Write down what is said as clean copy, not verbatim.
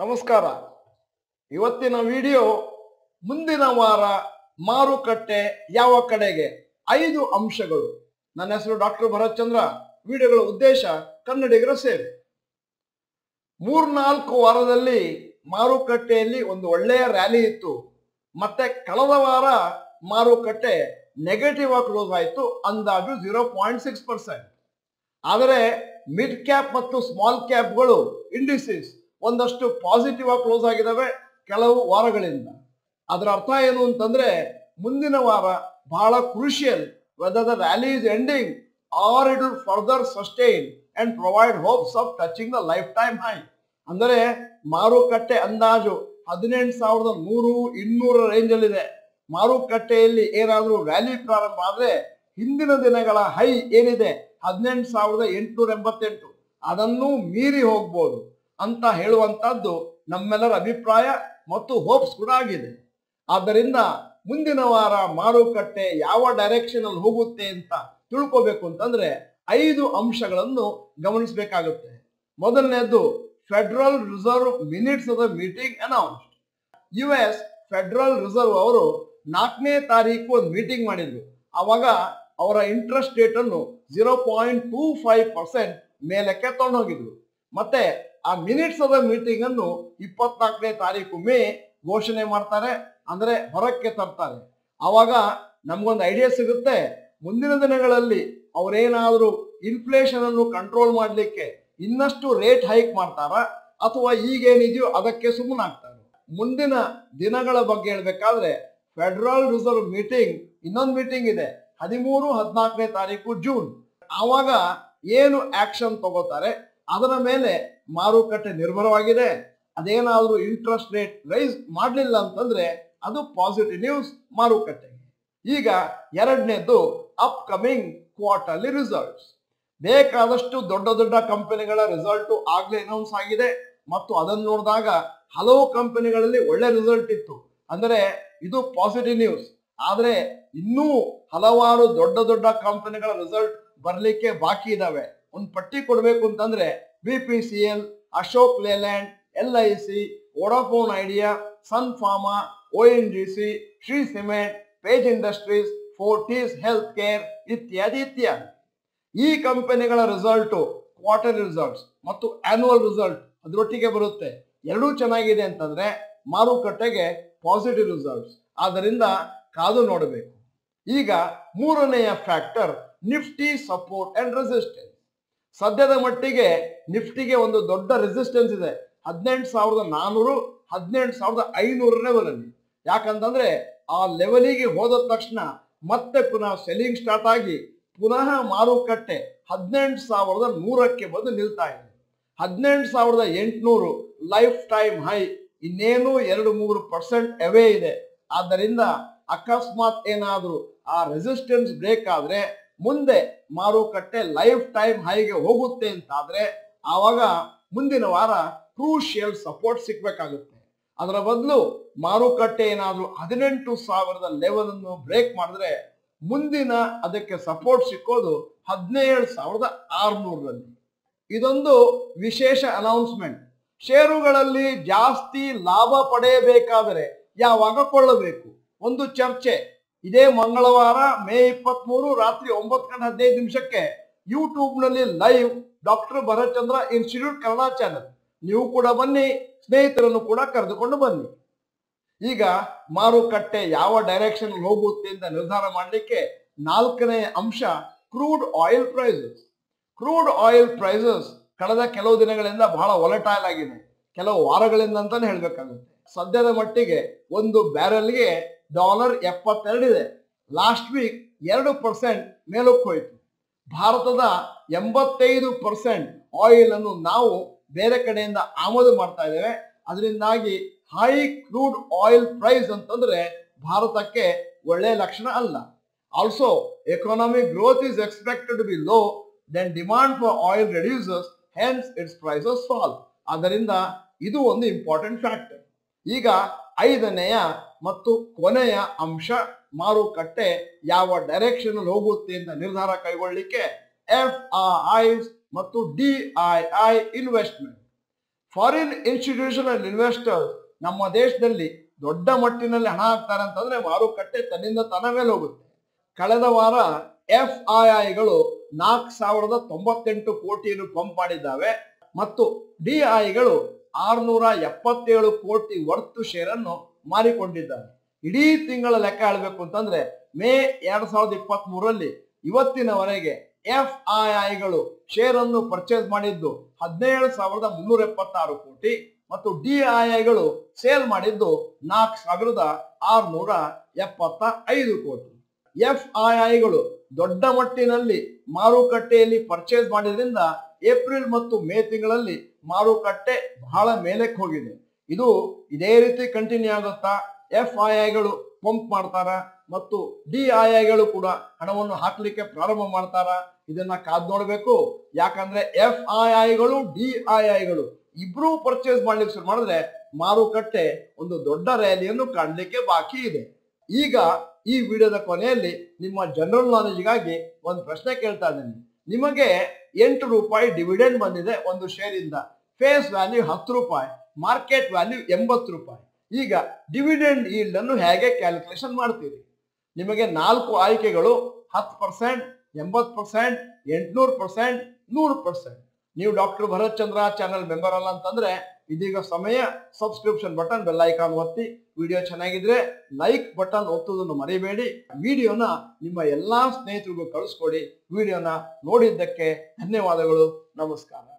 ನಮಸ್ಕಾರ. ಇವತ್ತಿನ ವಿಡಿಯೋ ಮುಂದಿನ ವಾರ ಮಾರುಕಟ್ಟೆ ಯಾವ ಕಡೆಗೆ 5 ಅಂಶಗಳು. ನನ್ನ ಹೆಸರು ಡಾಕ್ಟರ್ ಭರತ್ ಚಂದ್ರ. ವಿಡಿಯೋಗಳ ಉದ್ದೇಶ ಕನ್ನಡಿಗರ ಸೇವೆ. 3-4 ವಾರದಲ್ಲಿ ಮಾರುಕಟ್ಟೆಯಲ್ಲಿ ಒಂದು ಒಳ್ಳೆಯ ರ್ಯಾಲಿ ಇತ್ತು. ಮತ್ತೆ ಕಳೆದ ವಾರ ಮಾರುಕಟ್ಟೆ ನೆಗೆಟಿವ್ ಆಗಿ ಕ್ಲೋಸ್ ಆಯಿತು, ಅಂದಾಜು 0.6%. ಆದರೆ ಮಿಡ್ ಕ್ಯಾಪ್ ಮತ್ತು ಸ್ಮಾಲ್ ಕ್ಯಾಪ್ಗಳು ಇಂಡಿಸಿಸ್ ಒಂದಷ್ಟು ಪಾಸಿಟಿವ್ ಆಗಿ ಕ್ಲೋಸ್ ಆಗಿದ್ದಾವೆ ಕೆಲವು ವಾರಗಳಿಂದ. ಅದರ ಅರ್ಥ ಏನು ಅಂತಂದ್ರೆ ಮುಂದಿನ ವಾರ ಬಹಳ crucial, whether the rally is ending or it will further sustain and provide hopes of touching the lifetime high. ಅಂದರೆ ಮಾರುಕಟ್ಟೆ ಅಂದಾಜು 18,100-200 ರೇಂಜ್ ಅಲ್ಲಿ ಇದೆ. ಮಾರುಕಟ್ಟೆಯಲ್ಲಿ ಏನಾದರೂ ರ್ಯಾಲಿ ಪ್ರಾರಂಭ ಆದ್ರೆ ಹಿಂದಿನ ದಿನಗಳ ಹೈ ಏನಿದೆ 18,888 ಅದನ್ನು ಮೀರಿ ಹೋಗ್ಬೋದು ಅಂತ ಹೇಳುವಂತದ್ದು ನಮ್ಮೆಲ್ಲರ ಅಭಿಪ್ರಾಯ ಮತ್ತು ಹೋಪ್ಸ್ ಕೂಡ ಆಗಿದೆ. ಆದ್ದರಿಂದ ಮುಂದಿನ ವಾರ ಮಾರುಕಟ್ಟೆ ಯಾವ ಡೈರೆಕ್ಷನ್ ಅಲ್ಲಿ ಹೋಗುತ್ತೆ ಅಂತ ತಿಳ್ಕೋಬೇಕು ಅಂತಂದ್ರೆ 5 ಅಂಶಗಳನ್ನು ಗಮನಿಸಬೇಕಾಗುತ್ತೆ. ಮೊದಲನೇದು, federal reserve minutes of the meeting announced. US federal reserve ಅವರು 4ನೇ ತಾರೀಕು ಒಂದು ಮೀಟಿಂಗ್ ಮಾಡಿದ್ರು. ಅವಾಗ ಅವರ ಇಂಟ್ರೆಸ್ಟ್ ರೇಟ್ ಅನ್ನು 0.25% ಮೇಲಕ್ಕೆ ತಗೊಂಡೋಗಿದ್ರು. ಮತ್ತೆ ಆ ಮಿನಿಟ್ಸ್ ಆಫ್ ದ ಮೀಟಿಂಗ್ ಅನ್ನು 24ನೇ ತಾರೀಕು ಮೇ ಘೋಷಣೆ ಮಾಡ್ತಾರೆ, ಅಂದ್ರೆ ಹೊರಕ್ಕೆ ತರ್ತಾರೆ. ಅವಾಗ ನಮ್ಗೊಂದು ಐಡಿಯಾ ಸಿಗುತ್ತೆ, ಮುಂದಿನ ದಿನಗಳಲ್ಲಿ ಅವರೇನಾದ್ರೂ ಇನ್ಫ್ಲೇಷನ್ ಅನ್ನು ಕಂಟ್ರೋಲ್ ಮಾಡಲಿಕ್ಕೆ ಇನ್ನಷ್ಟು ರೇಟ್ ಹೈಕ್ ಮಾಡ್ತಾರ ಅಥವಾ ಈಗೇನಿದೆಯೋ ಅದಕ್ಕೆ ಸುಮ್ಮನಾಗ್ತಾರೆ. ಮುಂದಿನ ದಿನಗಳ ಬಗ್ಗೆ ಹೇಳ್ಬೇಕಾದ್ರೆ ಫೆಡರಲ್ ರಿಸರ್ವ್ ಮೀಟಿಂಗ್, ಇನ್ನೊಂದು ಮೀಟಿಂಗ್ ಇದೆ 13-14ನೇ ತಾರೀಕು ಜೂನ್. ಆವಾಗ ಏನು ಆಕ್ಷನ್ ತಗೋತಾರೆ ಅದರ ಮೇಲೆ ಮಾರುಕಟ್ಟೆ ನಿರ್ಭರವಾಗಿದೆ. ಅದೇನಾದ್ರೂ ಇಂಟ್ರೆಸ್ಟ್ ರೇಟ್ ರೈಸ್ ಮಾಡಲಿಲ್ಲ ಅಂತಂದ್ರೆ ಅದು ಪಾಸಿಟಿವ್ ನ್ಯೂಸ್ ಮಾರುಕಟ್ಟೆಗೆ. ಈಗ ಎರಡನೇದು, ಅಪ್ಕಮಿಂಗ್ ಕ್ವಾರ್ಟರ್ಲಿ ರಿಸಲ್ಟ್ಸ್. ಬೇಕಾದಷ್ಟು ದೊಡ್ಡ ದೊಡ್ಡ ಕಂಪನಿಗಳ ರಿಸಲ್ಟ್ ಆಗ್ಲೇ ಅನೌನ್ಸ್ ಆಗಿದೆ ಮತ್ತು ಅದನ್ನು ನೋಡಿದಾಗ ಹಲವು ಕಂಪನಿಗಳಲ್ಲಿ ಒಳ್ಳೆ ರಿಸಲ್ಟ್ ಇತ್ತು, ಅಂದ್ರೆ ಇದು ಪಾಸಿಟಿವ್ ನ್ಯೂಸ್. ಆದ್ರೆ ಇನ್ನೂ ಹಲವಾರು ದೊಡ್ಡ ದೊಡ್ಡ ಕಂಪನಿಗಳ ರಿಸಲ್ಟ್ ಬರ್ಲಿಕ್ಕೆ ಬಾಕಿ ಇದಾವೆ. ಒಂದು ಪಟ್ಟಿ ಕೊಡ್ಬೇಕು ಅಂತಂದ್ರೆ BPCL, Ashok Leyland, LIC, Vodafone Idea, Sun Pharma, ONGC, Shree cement, Page Industries, Fortis health care ಇತ್ಯಾದಿ ಇತ್ಯಾದಿ. ಈ ಕಂಪನಿಗಳ ರಿಸಲ್ಟ್, ಕ್ವಾರ್ಟರ್ ರಿಸಲ್ಟ್ಸ್ ಮತ್ತು ಆನ್ಯುವಲ್ ರಿಸಲ್ಟ್ ಅದರೊಟ್ಟಿಗೆ ಬರುತ್ತೆ. ಎರಡೂ ಚೆನ್ನಾಗಿದೆ ಅಂತಂದ್ರೆ ಮಾರುಕಟ್ಟೆಗೆ ಪಾಸಿಟಿವ್ ರಿಸಲ್ಟ್ಸ್. ಆದ್ದರಿಂದ ಕಾದು ನೋಡಬೇಕು. ಈಗ ಮೂರನೆಯ factor, Nifty support and resistance. ಸದ್ಯದ ಮಟ್ಟಿಗೆ ನಿಫ್ಟಿಗೆ ಒಂದು ದೊಡ್ಡ ರೆಸಿಸ್ಟೆನ್ಸ್ ಇದೆ 18,400, 18,500 ಲೆವೆಲ್ ಅಲ್ಲಿ. ಯಾಕಂತಂದ್ರೆ ಆ ಲೆವೆಲಿಗೆ ಹೋದ ತಕ್ಷಣ ಮತ್ತೆ ಪುನಃ ಸೆಲ್ಲಿಂಗ್ ಸ್ಟಾರ್ಟ್ ಆಗಿ ಪುನಃ ಮಾರುಕಟ್ಟೆ 18,100ಕ್ಕೆ ಬಂದು ನಿಲ್ತಾ ಇದೆ. 18,800 ಲೈಫ್ ಟೈಮ್ ಹೈ ಇನ್ನೇನು 2-3% ಅವೇ ಇದೆ. ಆದ್ದರಿಂದ ಅಕಸ್ಮಾತ್ ಏನಾದ್ರೂ ಆ ರೆಸಿಸ್ಟೆನ್ಸ್ ಬ್ರೇಕ್ ಆದ್ರೆ ಮುಂದೆ ಮಾರುಕಟ್ಟೆ ಲೈಫ್ ಟೈಮ್ ಹೈಗೆ ಹೋಗುತ್ತೆ ಅಂತಾದ್ರೆ ಆವಾಗ ಮುಂದಿನ ವಾರ ಕ್ರೂಷಿಯಲ್ ಸಪೋರ್ಟ್ ಸಿಗ್ಬೇಕಾಗುತ್ತೆ. ಅದರ ಬದಲು ಮಾರುಕಟ್ಟೆ ಏನಾದ್ರೂ 18,000 ಲೆವೆಲ್ ಅನ್ನು ಬ್ರೇಕ್ ಮಾಡಿದ್ರೆ ಮುಂದಿನ ಅದಕ್ಕೆ ಸಪೋರ್ಟ್ ಸಿಕ್ಕೋದು 17,600ರಲ್ಲಿ. ಇದೊಂದು ವಿಶೇಷ ಅನೌನ್ಸ್ಮೆಂಟ್. ಷೇರುಗಳಲ್ಲಿ ಜಾಸ್ತಿ ಲಾಭ ಪಡೆಯಬೇಕಾದರೆ ಯಾವಾಗ ಕೊಳ್ಳಬೇಕು? ಒಂದು ಚರ್ಚೆ. ಇದೇ ಮಂಗಳವಾರ ಮೇ 23 ರಾತ್ರಿ 9:15 ಯೂಟ್ಯೂಬ್ ನಲ್ಲಿ live doctor Bharat Chandra institute Kannada channel. ನೀವು ಕೂಡ ಬನ್ನಿ, ಸ್ನೇಹಿತರನ್ನು ಕೂಡ ಕರೆದುಕೊಂಡು ಬನ್ನಿ. ಈಗ ಮಾರುಕಟ್ಟೆ ಯಾವ ಡೈರೆಕ್ಷನ್ ಹೋಗುತ್ತೆ ಅಂತ ನಿರ್ಧಾರ ಮಾಡಲಿಕ್ಕೆ 4ನೇ ಅಂಶ, crude oil prices. Crude oil prices ಕಳೆದ ಕೆಲವು ದಿನಗಳಿಂದ ಬಹಳ ವಾಲಟೈಲ್ ಆಗಿದೆ, ಕೆಲವು ವಾರಗಳಿಂದ ಅಂತಾನೆ ಹೇಳ್ಬೇಕಾಗುತ್ತೆ. ಸದ್ಯದ ಮಟ್ಟಿಗೆ ಒಂದು ಬ್ಯಾರೆಲ್ಗೆ $72 ಇದೆ. ಲಾಸ್ಟ್ ವೀಕ್ 2% ಮೇಲಕ್ಕೆ ಹೋಯಿತು. ಭಾರತದ 85% ಆಯಿಲ್ ಅನ್ನು ನಾವು ಬೇರೆ ಕಡೆಯಿಂದ ಆಮದು ಮಾಡ್ತಾ ಇದ್ದೇವೆ. ಅದರಿಂದಾಗಿ ಹೈ ಕ್ರೂಡ್ ಆಯಿಲ್ ಪ್ರೈಸ್ ಅಂತಂದ್ರೆ ಭಾರತಕ್ಕೆ ಒಳ್ಳೆಯ ಲಕ್ಷಣ ಅಲ್ಲ. Also economic growth is expected to be low, then demand for oil reduces, hence its prices fall. ಆದ್ದರಿಂದ ಇದು ಒಂದು ಇಂಪಾರ್ಟೆಂಟ್ ಫ್ಯಾಕ್ಟರ್. ಈಗ 5ನೆಯ ಮತ್ತು ಕೊನೆಯ ಅಂಶ, ಮಾರುಕಟ್ಟೆ ಯಾವ ಡೈರೆಕ್ಷನ್ ಹೋಗುತ್ತೆ ಅಂತ ನಿರ್ಧಾರ ಕೈಗೊಳ್ಳಲಿಕ್ಕೆ FIIs ಮತ್ತು DII investment. Foreign institutional investors ನಮ್ಮ ದೇಶದಲ್ಲಿ ದೊಡ್ಡ ಮಟ್ಟಿನಲ್ಲಿ ಹಣ ಹಾಕ್ತಾರೆ ಅಂತಂದ್ರೆ ಮಾರುಕಟ್ಟೆ ತನ್ನಿಂದ ತನ್ನ ಮೇಲೆ ಹೋಗುತ್ತೆ. ಕಳೆದ ವಾರ FIIಗಳು 4,098 ಕೋಟಿಯನ್ನು ಪಂಪ್ ಮಾಡಿದ್ದಾವೆ ಮತ್ತು DIಗಳು 677 ಕೋಟಿ ವರ್ತ್ ಶೇರ್ ಅನ್ನು ಮಾರಿಕೊಂಡಿದ್ದಾರೆ. ಇಡೀ ತಿಂಗಳ ಲೆಕ್ಕ ಹೇಳಬೇಕು ಅಂತಂದ್ರೆ ಮೇ 2023ರಲ್ಲಿ ಇವತ್ತಿನವರೆಗೆ FIIಗಳು ಶೇರ್ ಅನ್ನು ಪರ್ಚೇಸ್ ಮಾಡಿದ್ದು 17,376 ಕೋಟಿ ಮತ್ತು DIಗಳು ಸೇಲ್ ಮಾಡಿದ್ದು 4,675 ಕೋಟಿ. FIIಗಳು ದೊಡ್ಡ ಮಟ್ಟಿನಲ್ಲಿ ಮಾರುಕಟ್ಟೆಯಲ್ಲಿ ಪರ್ಚೇಸ್ ಮಾಡಿದ್ರಿಂದ ಏಪ್ರಿಲ್ ಮತ್ತು ಮೇ ತಿಂಗಳಲ್ಲಿ ಮಾರುಕಟ್ಟೆ ಬಹಳ ಮೇಲಕ್ಕೆ ಹೋಗಿದೆ. ಇದು ಇದೇ ರೀತಿ ಕಂಟಿನ್ಯೂ ಆಗುತ್ತಾ? FIIಗಳು ಪಂಪ್ ಮಾಡ್ತಾರ ಮತ್ತು DIಗಳು ಕೂಡ ಹಣವನ್ನು ಹಾಕ್ಲಿಕ್ಕೆ ಪ್ರಾರಂಭ ಮಾಡ್ತಾರ? ಇದನ್ನ ಕಾದ್ ನೋಡ್ಬೇಕು. ಯಾಕಂದ್ರೆ FIIಗಳು DIಗಳು ಇಬ್ರು ಪರ್ಚೇಸ್ ಮಾಡ್ಲಿಕ್ಕೆ ಶುರು ಮಾಡಿದ್ರೆ ಮಾರುಕಟ್ಟೆ ಒಂದು ದೊಡ್ಡ ರ್ಯಾಲಿಯನ್ನು ಕಾಣಲಿಕ್ಕೆ ಬಾಕಿ ಇದೆ. ಈಗ ಈ ವಿಡಿಯೋದ ಕೊನೆಯಲ್ಲಿ ನಿಮ್ಮ ಜನರಲ್ ನಾಲೆಜ್ಗಾಗಿ ಒಂದು ಪ್ರಶ್ನೆ ಕೇಳ್ತಾ ಇದ್ದೀನಿ. ನಿಮಗೆ 8 ರೂಪಾಯಿ ಡಿವಿಡೆಂಡ್ ಬಂದಿದೆ ಒಂದು ಶೇರ್ ಇಂದ. ಫೇಸ್ ವ್ಯಾಲ್ಯೂ 10 ರೂಪಾಯಿ, ಮಾರ್ಕೆಟ್ ವ್ಯಾಲ್ಯೂ 80 ರೂಪಾಯಿ. ಈಗ ಡಿವಿಡೆಂಡ್ ಈಲ್ಡ್ ಅನ್ನು ಹೇಗೆ ಕ್ಯಾಲ್ಕುಲೇಷನ್ ಮಾಡ್ತೀರಿ? ನಿಮಗೆ 4 ಆಯ್ಕೆಗಳು: 10%, 80%, 800%, 100%. ನೀವು doctor Bharat Chandra channel member ಅಲ್ಲ ಅಂತಂದ್ರೆ ಇದೀಗ ಸಮಯ ಸಬ್ಸ್ಕ್ರಿಪ್ಷನ್ ಬಟನ್, ಬೆಲ್ ಐಕಾನ್ ಒತ್ತಿ. ವಿಡಿಯೋ ಚೆನ್ನಾಗಿದ್ರೆ ಲೈಕ್ ಬಟನ್ ಒತ್ತುವುದನ್ನು ಮರಿಬೇಡಿ. ವಿಡಿಯೋನ ನಿಮ್ಮ ಎಲ್ಲಾ ಸ್ನೇಹಿತರಿಗೂ ಕಳಿಸ್ಕೊಡಿ. ವಿಡಿಯೋನ ನೋಡಿದ್ದಕ್ಕೆ ಧನ್ಯವಾದಗಳು. ನಮಸ್ಕಾರ.